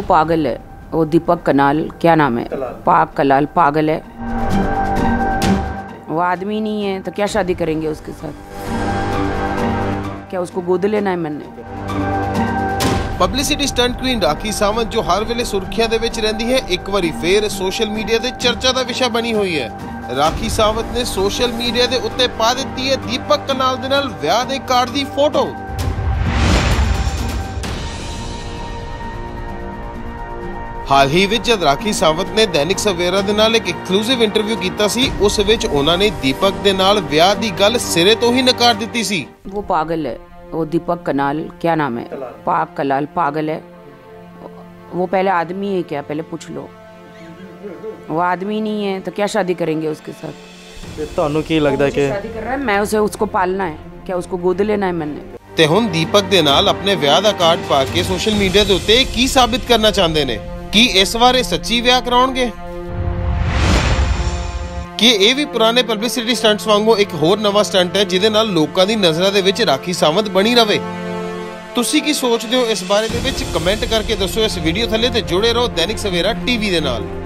वो पागल है, वो दीपक कनाल, क्या नाम है, पाक कलाल, पागल है। वो आदमी नहीं है तो क्या शादी करेंगे उसके साथ? क्या उसको गोद लेना है मैंने? Publicity stunt queen Rakhi Sawant जो हर वेले सुर्खियां दे विच रहिंदी है, एक बारी फिर सोशल मीडिया ते चर्चा दा विषय बनी हुई है। राखी सावंत ने सोशल मीडिया दे उत्ते पा दित्ती है दीपक कनाल दे नाल विआह दे कार्ड दी फोटो। हाल ही विच जद राखी सावंत ने दैनिक सवेरा दे नाल एक एक्सक्लूसिव इंटरव्यू कीता सी, उस विच उन्हां ने दीपक दे नाल विआह दी गल सिरे तो ही नकार दित्ती सी। वो पागल है, वो दीपक कनाल, क्या नाम है, पाक कलाल, पागल है। वो पहले आदमी है क्या, पहले पूछ लो। वो आदमी नहीं है तो क्या शादी करेंगे उसके साथ? ਤੁਹਾਨੂੰ ਕੀ ਲੱਗਦਾ कि शादी कर रहा है, मैं उसे उसको पालना है, क्या उसको गोद लेना है मैंने? ते हुण दीपक दे नाल अपने विआह दा कार्ड पा के सोशल मीडिया दे उत्ते की साबित करना चाहते ने कि इस बार सच्ची विआह कराउणगे कि ਇਹ ਵੀ ਪੁਰਾਣੇ ਪਬਲਿਸਿਟੀ ਸਟੰਟਸ ਵਾਂਗੂ ਇੱਕ ਹੋਰ ਨਵਾਂ ਸਟੰਟ ਹੈ ਜਿਹਦੇ ਨਾਲ ਲੋਕਾਂ ਦੀ ਨਜ਼ਰਾਂ ਦੇ ਵਿੱਚ ਰਾਖੀ ਸਾਵੰਤ ਬਣੀ ਰਵੇ। ਤੁਸੀਂ ਕੀ ਸੋਚਦੇ ਹੋ ਇਸ ਬਾਰੇ ਦੇ ਵਿੱਚ ਕਮੈਂਟ ਕਰਕੇ ਦੱਸੋ ਇਸ ਵੀਡੀਓ ਥੱਲੇ ਤੇ ਜੁੜੇ ਰਹੋ ਦੈਨਿਕ ਸਵੇਰਾ ਟੀਵੀ ਦੇ ਨਾਲ।